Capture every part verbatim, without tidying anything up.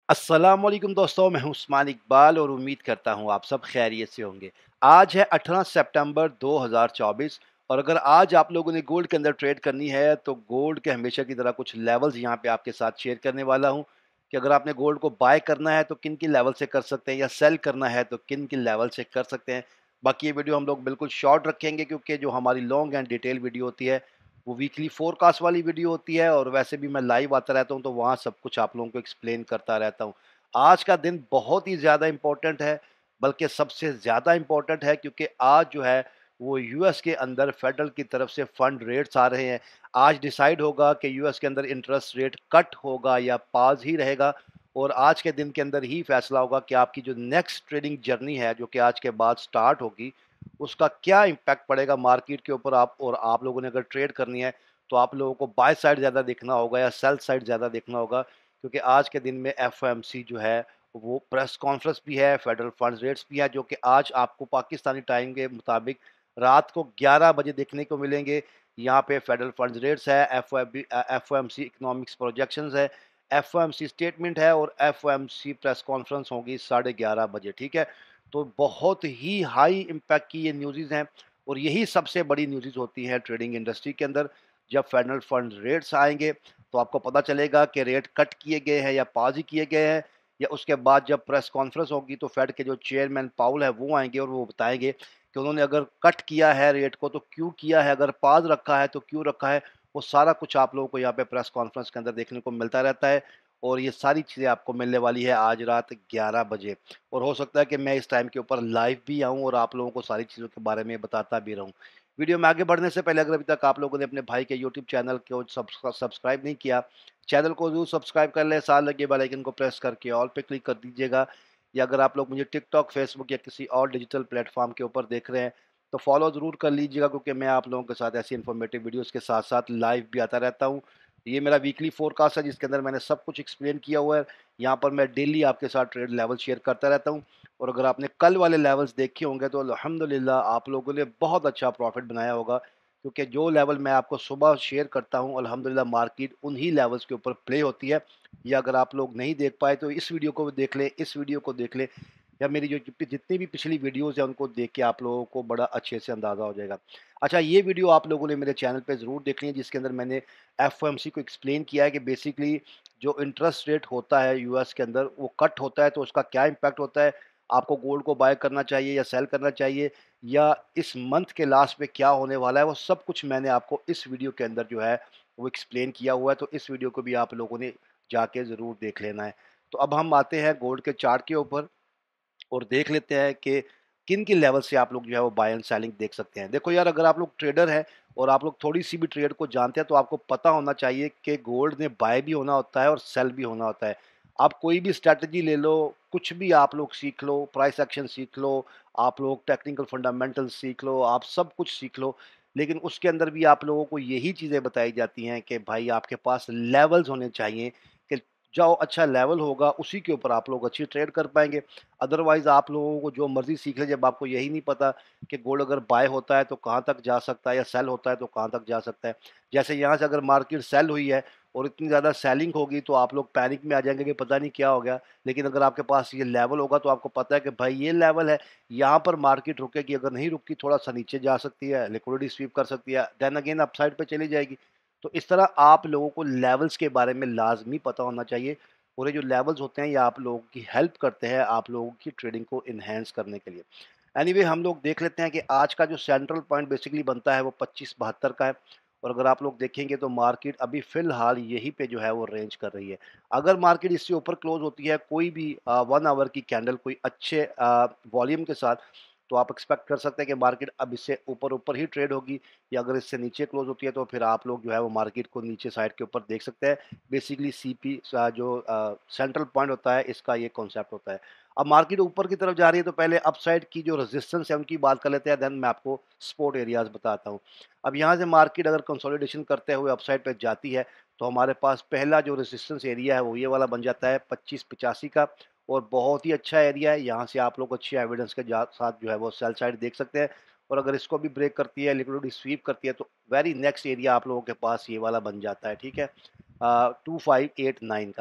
अस्सलामुअलैकुम दोस्तों, मैं हूं उस्मान इकबाल और उम्मीद करता हूं आप सब खैरियत से होंगे। आज है अठारह सितंबर दो हज़ार चौबीस और अगर आज आप लोगों ने गोल्ड के अंदर ट्रेड करनी है तो गोल्ड के हमेशा की तरह कुछ लेवल्स यहां पे आपके साथ शेयर करने वाला हूं कि अगर आपने गोल्ड को बाय करना है तो किन किन लेवल से कर सकते हैं या सेल करना है तो किन किन लेवल से कर सकते हैं। बाकी ये वीडियो हम लोग बिल्कुल शॉर्ट रखेंगे क्योंकि जो हमारी लॉन्ग एंड डिटेल वीडियो होती है वो वीकली फोरकास्ट वाली वीडियो होती है और वैसे भी मैं लाइव आता रहता हूँ तो वहाँ सब कुछ आप लोगों को एक्सप्लेन करता रहता हूँ। आज का दिन बहुत ही ज़्यादा इम्पोर्टेंट है, बल्कि सबसे ज़्यादा इम्पोर्टेंट है क्योंकि आज जो है वो यूएस के अंदर फेडरल की तरफ से फंड रेट्स आ रहे हैं। आज डिसाइड होगा कि यूएस के अंदर इंटरेस्ट रेट कट होगा या पास ही रहेगा और आज के दिन के अंदर ही फैसला होगा कि आपकी जो नेक्स्ट ट्रेडिंग जर्नी है जो कि आज के बाद स्टार्ट होगी उसका क्या इम्पैक्ट पड़ेगा मार्केट के ऊपर। आप और आप लोगों ने अगर ट्रेड करनी है तो आप लोगों को बाय साइड ज़्यादा देखना होगा या सेल साइड ज़्यादा देखना होगा क्योंकि आज के दिन में एफओएमसी जो है वो प्रेस कॉन्फ्रेंस भी है, फेडरल फंड्स रेट्स भी है जो कि आज आपको पाकिस्तानी टाइम के मुताबिक रात को ग्यारह बजे देखने को मिलेंगे। यहाँ पे फेडरल फंड्स रेट्स है, एफओएमसी इकोनॉमिक्स प्रोजेक्शंस है, एफओएमसी स्टेटमेंट है और एफओएमसी प्रेस कॉन्फ्रेंस होगी साढ़े ग्यारह बजे। ठीक है, तो बहुत ही हाई इम्पैक्ट की ये न्यूज़ हैं और यही सबसे बड़ी न्यूज़ होती है ट्रेडिंग इंडस्ट्री के अंदर। जब फेडरल फंड रेट्स आएंगे तो आपको पता चलेगा कि रेट कट किए गए हैं या पाज ही किए गए हैं, या उसके बाद जब प्रेस कॉन्फ्रेंस होगी तो फेड के जो चेयरमैन पाउल है वो आएंगे और वो बताएंगे कि उन्होंने अगर कट किया है रेट को तो क्यों किया है, अगर पाज रखा है तो क्यों रखा है। वो सारा कुछ आप लोगों को यहाँ पे प्रेस कॉन्फ्रेंस के अंदर देखने को मिलता रहता है और ये सारी चीज़ें आपको मिलने वाली है आज रात ग्यारह बजे। और हो सकता है कि मैं इस टाइम के ऊपर लाइव भी आऊँ और आप लोगों को सारी चीज़ों के बारे में बताता भी रहूँ। वीडियो में आगे बढ़ने से पहले अगर अभी तक आप लोगों ने अपने भाई के यूट्यूब चैनल को सब्सक्राइब नहीं किया, चैनल को जरूर सब्सक्राइब कर लें, साथ लगे बेल आइकन को प्रेस करके ऑल पे क्लिक कर दीजिएगा। या अगर आप लोग मुझे टिकटॉक, फेसबुक या किसी और डिजिटल प्लेटफॉर्म के ऊपर देख रहे हैं तो फॉलो ज़रूर कर लीजिएगा क्योंकि मैं आप लोगों के साथ ऐसी इन्फॉर्मेटिव वीडियोस के साथ साथ लाइव भी आता रहता हूँ। ये मेरा वीकली फोरकास्ट है जिसके अंदर मैंने सब कुछ एक्सप्लेन किया हुआ है। यहाँ पर मैं डेली आपके साथ ट्रेड लेवल शेयर करता रहता हूँ और अगर आपने कल वाले लेवल्स देखे होंगे तो अल्हम्दुलिल्लाह आप लोगों ने बहुत अच्छा प्रॉफिट बनाया होगा क्योंकि जो लेवल मैं आपको सुबह शेयर करता हूँ अल्हम्दुलिल्लाह मार्केट उन्हीं लेवल्स के ऊपर प्ले होती है। या अगर आप लोग नहीं देख पाए तो इस वीडियो को देख लें, इस वीडियो को देख लें या मेरी जो जितनी जितनी भी पिछली वीडियोज़ हैं उनको देख के आप लोगों को बड़ा अच्छे से अंदाज़ा हो जाएगा। अच्छा, ये वीडियो आप लोगों ने मेरे चैनल पे ज़रूर देखनी है जिसके अंदर मैंने एफओएमसी को एक्सप्लेन किया है कि बेसिकली जो इंटरेस्ट रेट होता है यूएस के अंदर वो कट होता है तो उसका क्या इम्पैक्ट होता है। आपको गोल्ड को बाय करना चाहिए या सेल करना चाहिए या इस मंथ के लास्ट में क्या होने वाला है, वो सब कुछ मैंने आपको इस वीडियो के अंदर जो है वो एक्सप्लेन किया हुआ है। तो इस वीडियो को भी आप लोगों ने जाके ज़रूर देख लेना है। तो अब हम आते हैं गोल्ड के चार्ट के ऊपर और देख लेते हैं कि किन किन लेवल से आप लोग जो है वो बाय एंड सेलिंग देख सकते हैं। देखो यार, अगर आप लोग ट्रेडर हैं और आप लोग थोड़ी सी भी ट्रेड को जानते हैं तो आपको पता होना चाहिए कि गोल्ड में बाय भी होना होता है और सेल भी होना होता है। आप कोई भी स्ट्रैटेजी ले लो, कुछ भी आप लोग सीख लो, प्राइस एक्शन सीख लो, आप लोग टेक्निकल फंडामेंटल सीख लो, आप सब कुछ सीख लो, लेकिन उसके अंदर भी आप लोगों को यही चीज़ें बताई जाती हैं कि भाई आपके पास लेवल्स होने चाहिए कि जो अच्छा लेवल होगा उसी के ऊपर आप लोग अच्छी ट्रेड कर पाएंगे। अदरवाइज़ आप लोगों को जो मर्ज़ी सीख लें, जब आपको यही नहीं पता कि गोल्ड अगर बाय होता है तो कहाँ तक जा सकता है या सेल होता है तो कहाँ तक जा सकता है। जैसे यहाँ से अगर मार्केट सेल हुई है और इतनी ज़्यादा सेलिंग होगी तो आप लोग पैनिक में आ जाएंगे कि पता नहीं क्या हो गया। लेकिन अगर आपके पास ये लेवल होगा तो आपको पता है कि भाई ये लेवल है, यहाँ पर मार्केट रुकेगी, अगर नहीं रुकी थोड़ा सा नीचे जा सकती है, लिक्विडिटी स्वीप कर सकती है, देन अगेन अपसाइड पे चली जाएगी। तो इस तरह आप लोगों को लेवल्स के बारे में लाजमी पता होना चाहिए और ये जो लेवल्स होते हैं ये आप लोगों की हेल्प करते हैं आप लोगों की ट्रेडिंग को इन्हेंस करने के लिए। एनीवे anyway, हम लोग देख लेते हैं कि आज का जो सेंट्रल पॉइंट बेसिकली बनता है वो पच्चीस बहत्तर का है और अगर आप लोग देखेंगे तो मार्केट अभी फिलहाल यहीं पे जो है वो रेंज कर रही है। अगर मार्केट इससे ऊपर क्लोज होती है कोई भी वन आवर की कैंडल कोई अच्छे वॉल्यूम के साथ तो आप एक्सपेक्ट कर सकते हैं कि मार्केट अब इससे ऊपर ऊपर ही ट्रेड होगी, या अगर इससे नीचे क्लोज होती है तो फिर आप लोग जो है वो मार्केट को नीचे साइड के ऊपर देख सकते हैं। बेसिकली सीपी जो सेंट्रल पॉइंट होता है इसका ये कॉन्सेप्ट होता है। अब मार्केट ऊपर की तरफ जा रही है तो पहले अपसाइड की जो रेजिस्टेंस है उनकी बात कर लेते हैं, देन मैं आपको सपोर्ट एरियाज बताता हूँ। अब यहाँ से मार्केट अगर कंसोलिडेशन करते हुए अपसाइड पे जाती है तो हमारे पास पहला जो रेजिस्टेंस एरिया है वो ये वाला बन जाता है पच्चीस पिचासी का और बहुत ही अच्छा एरिया है। यहाँ से आप लोग अच्छी एविडेंस के जा- साथ जो है वो सेल साइड देख सकते हैं और अगर इसको भी ब्रेक करती है, लिक्विडिटी स्वीप करती है तो वेरी नेक्स्ट एरिया आप लोगों के पास ये वाला बन जाता है। ठीक है, टू फाइव एट नाइन का।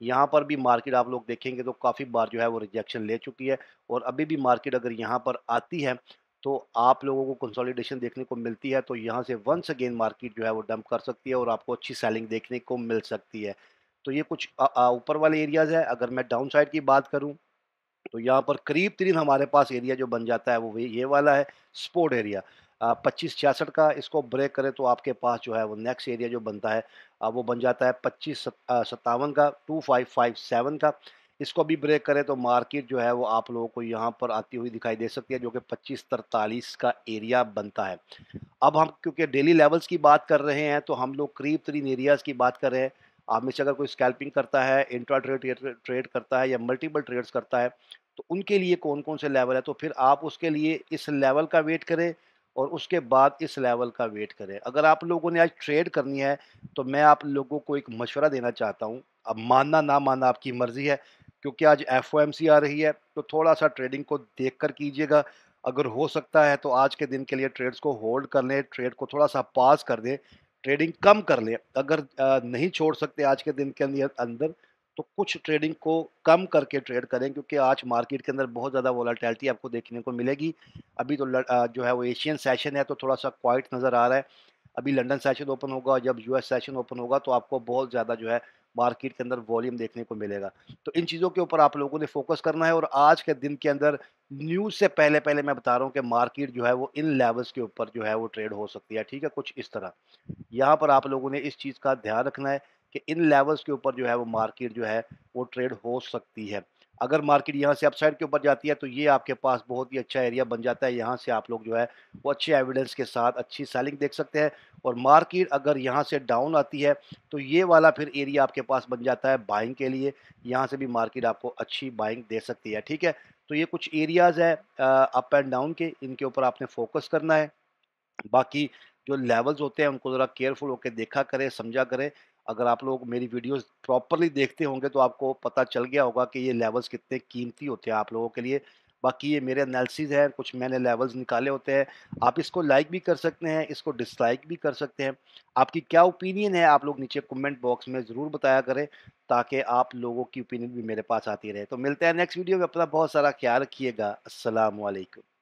यहाँ पर भी मार्केट आप लोग देखेंगे तो काफ़ी बार जो है वो रिजेक्शन ले चुकी है, और अभी भी मार्केट अगर यहाँ पर आती है तो आप लोगों को कंसोलिडेशन देखने को मिलती है, तो यहाँ से वंस अगेन मार्केट जो है वो डंप कर सकती है और आपको अच्छी सेलिंग देखने को मिल सकती है। तो ये कुछ अ अ, ऊपर वाले एरियाज़ है। अगर मैं डाउन साइड की बात करूँ तो यहाँ पर करीब-करीब हमारे पास एरिया जो बन जाता है वो वही ये वाला है, सपोर्ट एरिया। अ, पच्चीस छियासठ का इसको ब्रेक करे तो आपके पास जो है वो नेक्स्ट एरिया जो बनता है अ, वो बन जाता है पच्चीस सत अ, सत्तावन का, टू फाइव फाइव सेवन का। इसको भी ब्रेक करे तो मार्केट जो है वो आप लोगों को यहाँ पर आती हुई दिखाई दे सकती है, जो कि पच्चीस तरतालीस का एरिया बनता है। अब हम क्योंकि डेली लेवल्स की बात कर रहे हैं, तो हम लोग करीब-करीब एरियाज़ की बात कर रहे हैं। आप में से अगर कोई स्कैल्पिंग करता है, इंट्रा ट्रेड ट्रेड ट्रेड करता है या मल्टीपल ट्रेड्स करता है, तो उनके लिए कौन-कौन से लेवल है, तो फिर आप उसके लिए इस लेवल का वेट करें और उसके बाद इस लेवल का वेट करें। अगर आप लोगों ने आज ट्रेड करनी है, तो मैं आप लोगों को एक मशवरा देना चाहता हूँ। अब मानना ना मानना आपकी मर्ज़ी है, क्योंकि आज एफ ओ एम सी आ रही है, तो थोड़ा-सा ट्रेडिंग को देख कर कीजिएगा। अगर हो सकता है तो आज के दिन के लिए ट्रेड्स को होल्ड कर लें, ट्रेड को थोड़ा-सा पॉज़ कर दें, ट्रेडिंग कम कर लें। अगर अ, नहीं छोड़ सकते आज के दिन के अंदर अंदर, तो कुछ ट्रेडिंग को कम करके ट्रेड करें, क्योंकि आज मार्केट के अंदर बहुत ज़्यादा वोलेटिलिटी आपको देखने को मिलेगी। अभी तो ल अ, जो है वो एशियन सेशन है तो थोड़ा-सा क्वाइट नज़र आ रहा है। अभी लंदन सेशन ओपन होगा, जब यू एस सेशन ओपन होगा तो आपको बहुत ज़्यादा जो है मार्केट के अंदर वॉल्यूम देखने को मिलेगा। तो इन चीज़ों के ऊपर आप लोगों ने फ़ोकस करना है, और आज के दिन के अंदर न्यूज़ से पहले-पहले मैं बता रहा हूँ कि मार्केट जो है वो इन लेवल्स के ऊपर जो है वो ट्रेड हो सकती है, ठीक है? कुछ इस तरह। यहाँ पर आप लोगों ने इस चीज़ का ध्यान रखना है कि इन लेवल्स के ऊपर जो है वो मार्केट जो है वो ट्रेड हो सकती है। अगर मार्केट यहाँ से अपसाइड के ऊपर जाती है तो ये आपके पास बहुत ही अच्छा एरिया बन जाता है। यहाँ से आप लोग जो है वो अच्छे एविडेंस के साथ अच्छी सेलिंग देख सकते हैं, और मार्केट अगर यहाँ से डाउन आती है तो ये वाला फिर एरिया आपके पास बन जाता है बाइंग के लिए। यहाँ से भी मार्केट आपको अच्छी बाइंग दे सकती है, ठीक है? तो ये कुछ एरियाज़ है अ, अप एंड डाउन के, इनके ऊपर आपने फ़ोकस करना है। बाकी जो लेवल्स होते हैं उनको ज़रा केयरफुल होके देखा करें, समझा करें। अगर आप लोग मेरी वीडियोज़ प्रॉपर्ली देखते होंगे तो आपको पता चल गया होगा कि ये लेवल्स कितने कीमती होते हैं आप लोगों के लिए। बाकी ये मेरे एनालिसिस हैं, कुछ मैंने लेवल्स निकाले होते हैं। आप इसको लाइक भी कर सकते हैं, इसको डिसलाइक भी कर सकते हैं। आपकी क्या ओपिनियन है आप लोग नीचे कमेंट बॉक्स में ज़रूर बताया करें, ताकि आप लोगों की ओपिनियन भी मेरे पास आती रहे। तो मिलते हैं नेक्स्ट वीडियो में, अपना बहुत सारा ख्याल रखिएगा। अस्सलाम वालेकुम।